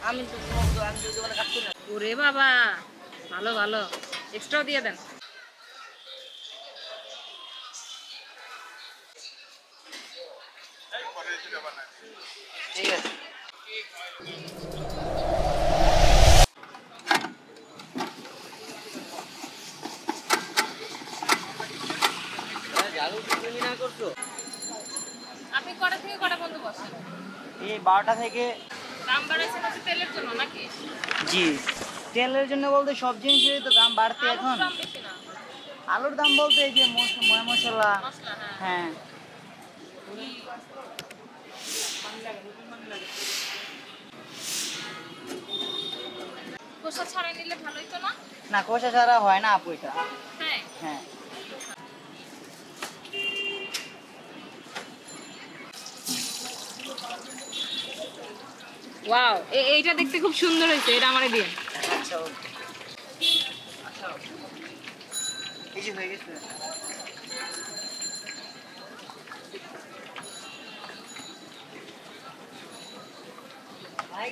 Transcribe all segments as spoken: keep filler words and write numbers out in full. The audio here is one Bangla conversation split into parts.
আমি তো আমি তো দোকানে কাজ করি না। ওরে বাবা, ভালো ভালো, এক্সট্রাও দিয়ে দেন। ঠিক আছে। আপনি কটা থেকে কটা বন্ধ বসেন? এই বারোটা থেকে। দাম বাড়াইছেন হচ্ছে তেলের জন্য নাকি? জি, তেলের জন্য বলতে সব জিনিসেরই তো দাম বাড়তে এখন। আলুর দাম বলতে এই যে ময় মশলা। হ্যাঁ, খোসা ছাড়াই নিলে ভালোই তো না? না, খোসা ছাড়া হয় না আপু এটা। হ্যাঁ হ্যাঁ, ওয়াও, এইটা দেখতে খুব সুন্দর হয়েছে, এটা আমারে দিন। আচ্ছা ওকে। আচ্ছা, এই যে হয়ে গেছে। ভাই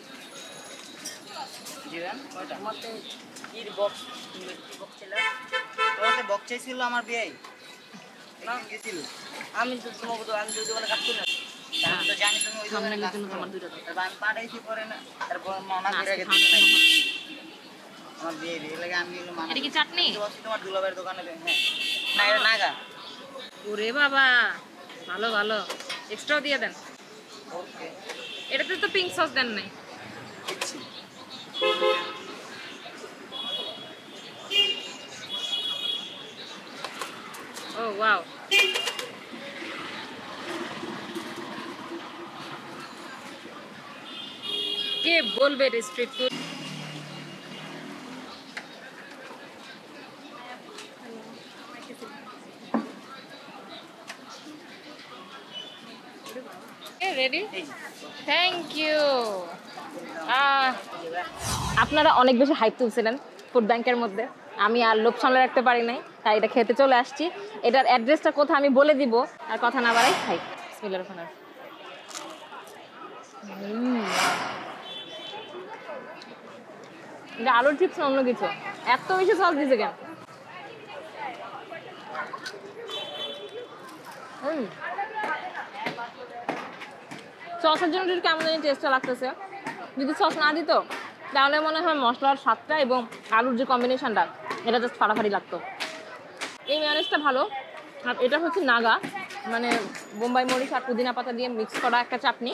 জিরান কয়টা মতে কি বক্স কি বক্স ছিল? তোমাকে বক্স চাইছিল আমার বিয়াই না গেছিল। আমি তো তোমাকে তো আমি তো দোকানে কাজ করি না। আমি তো জানি তুমি ওই দোকানে কাজ করো। আমার দুইটা দোকান আমি পাঠাইছি পরে না, তারপর মানা করে গেছে আমার বিয়ে বিয়ে লাগে। আমি এগুলো মানা। এটা কি চাটনি? তোমার দুলাভাইয়ের দোকানে। হ্যাঁ, না এটা নাগা। ওরে বাবা, ভালো ভালো, এক্সট্রাও দিয়ে দেন। ওকে, এটাতে তো পিঙ্ক সস দেন নাই। দিচ্ছি। ও ওয়াও, কে বলবে এটা street food? Ready, thank you. আপনারা অনেক বেশি হাইপ তুলছিলেন ফুড ব্যাংকের মধ্যে, আমি আর লোভ সামলে রাখতে পারি নাই, তাই এটা খেতে চলে আসছি। এটার অ্যাড্রেসটা কোথায় আমি বলে দিব, আর কথা না বাড়াই খাই। বিসমিল্লাহির রহমানির রহিম। এটা আলুর চিপস না অন্য কিছু? এত বেশি সস দিছে কেন? হুম, সসের জন্য একটু কেমন জানি টেস্টটা লাগতেছে। যদি সস না দিত তাহলে মনে হয় মশলার স্বাদটা এবং আলুর যে কম্বিনেশনটা, এটা জাস্ট ফাটাফাটি লাগতো। এই মেয়নিজটা ভালো। আর এটা হচ্ছে নাগা, মানে বোম্বাই মরিচ আর পুদিনা পাতা দিয়ে মিক্স করা একটা চাটনি।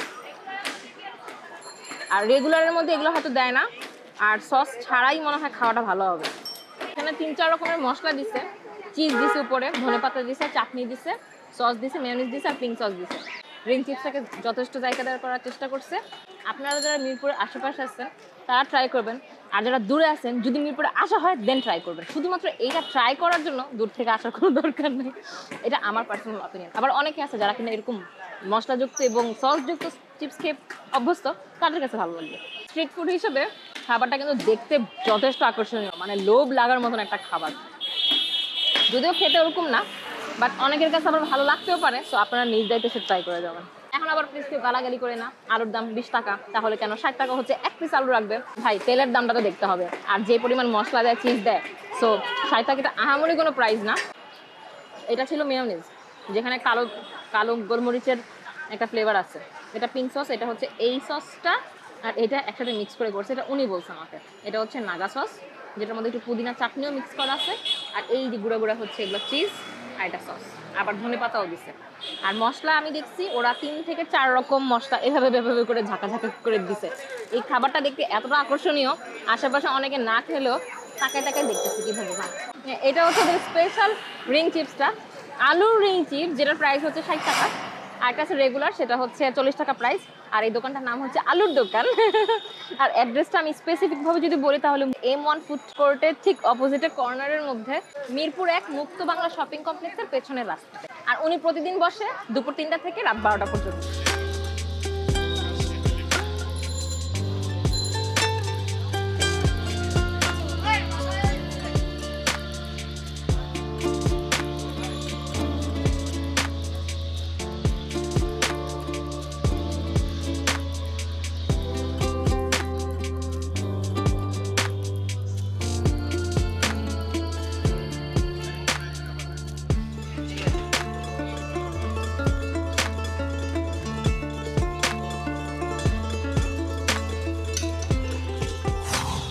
আর রেগুলারের মধ্যে এগুলো হয়তো দেয় না, আর সস ছাড়াই মনে হয় খাওয়াটা ভালো হবে। এখানে তিন চার রকমের মশলা দিছে, চিজ দিছে উপরে, ধনে পাতা দিছে, চাটনি দিছে, সস দিছে, মেয়নিজ দিছে আর পিঙ্ক সস দিছে। রিং চিপসটাকে যথেষ্ট জায়গাদার করার চেষ্টা করছে। আপনারা যারা মিরপুরের আশেপাশে আছেন তারা ট্রাই করবেন, আর যারা দূরে আছেন যদি মিরপুরে আসা হয় দেন ট্রাই করবেন। শুধুমাত্র এইটা ট্রাই করার জন্য দূর থেকে আসার কোনো দরকার নেই, এটা আমার পার্সোনাল অপিনিয়ন। আবার অনেকে আছে যারা কিনা এরকম মশলাযুক্ত এবং সসযুক্ত চিপস খেয়ে অভ্যস্ত, তাদের কাছে ভালো লাগবে। স্ট্রিট ফুড হিসেবে খাবারটা কিন্তু দেখতে যথেষ্ট আকর্ষণীয়, মানে লোভ লাগার মতন একটা খাবার। যদিও খেতে ওরকম না, বাট অনেকের কাছে আবার ভালো লাগতেও পারে। সো আপনারা নিজ দায়িত্বে সে ট্রাই করে যাবেন। এখন আবার প্লিজ কেউ গালাগালি করে না, আলুর দাম বিশ টাকা, তাহলে কেন ষাট টাকা হচ্ছে এক পিস আলু রাখবে? ভাই তেলের দামটা তো দেখতে হবে, আর যে পরিমাণ মশলা দেয়, চিজ দেয়, সো ষাট টাকা এটা আহামরি কোনো প্রাইস না। এটা ছিল মেয়োনিজ, যেখানে কালো কালো গোলমরিচের একটা ফ্লেভার আছে। এটা পিঙ্ক সস, এটা হচ্ছে এই সসটা, আর এটা একসাথে মিক্স করে করছে, এটা উনি বলছে আমাকে। এটা হচ্ছে নাগা সস, যেটার মধ্যে একটু পুদিনা চাটনিও মিক্স করা আছে, আর এই যে গুঁড়া গুঁড়া হচ্ছে এগুলো চিজ, আর এটা সস, আবার ধনে পাতাও দিছে। আর মশলা আমি দেখছি ওরা তিন থেকে চার রকম মশলা এভাবে এভাবে করে ঝাঁকা ঝাঁকা করে দিছে। এই খাবারটা দেখতে এতটা আকর্ষণীয়, আশেপাশে অনেকে না খেলেও তাকায় তাকায় দেখতেছি কীভাবে ভাই। এটা হচ্ছে ওদের স্পেশাল রিং চিপসটা, আলুর রিং চিপস, যেটার প্রাইস হচ্ছে ষাট টাকা। আর একটা আছে রেগুলার, সেটা হচ্ছে চল্লিশ টাকা প্রাইস। আর এই দোকানটার নাম হচ্ছে আলুর দোকান। আর অ্যাড্রেসটা আমি স্পেসিফিকভাবে যদি বলি তাহলে এম ওয়ান ফুড কোর্টের ঠিক অপোজিটের কর্নারের মধ্যে মিরপুর এক মুক্ত বাংলা শপিং কমপ্লেক্সের পেছনের রাস্তাতে। আর উনি প্রতিদিন বসে দুপুর তিনটা থেকে রাত বারোটা পর্যন্ত।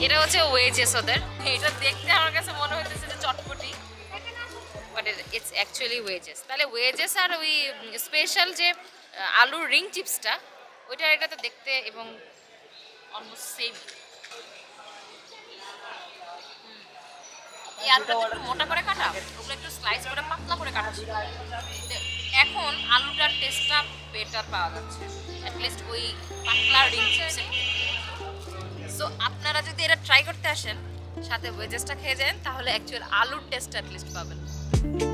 এটা হচ্ছে ওয়েজেস ওদের, এটা দেখতে আমার কাছে মনে হইতেছে যে চটপটি, বাট ইটস অ্যাকচুয়ালি ওয়েজেস। তাহলে ওয়েজেস আর ওই স্পেশাল যে আলুর রিং চিপসটা ওইটা এটা তো দেখতে এবং অলমোস্ট সেম। এই আলুটা একটু মোটা করে কাটা, ওগুলো একটু স্লাইস করে পাতলা করে কাটা ছিল। এখন আলুটার টেস্টটা বেটার পাওয়া যাচ্ছে, অ্যাটলিস্ট ওই পাতলা রিং চিপসের। সো আপনারা যদি এটা ট্রাই করতে আসেন সাথে ওয়েজেসটা খেয়ে যান তাহলে অ্যাকচুয়াল আলুর টেস্ট অ্যাটলিস্ট পাবেন।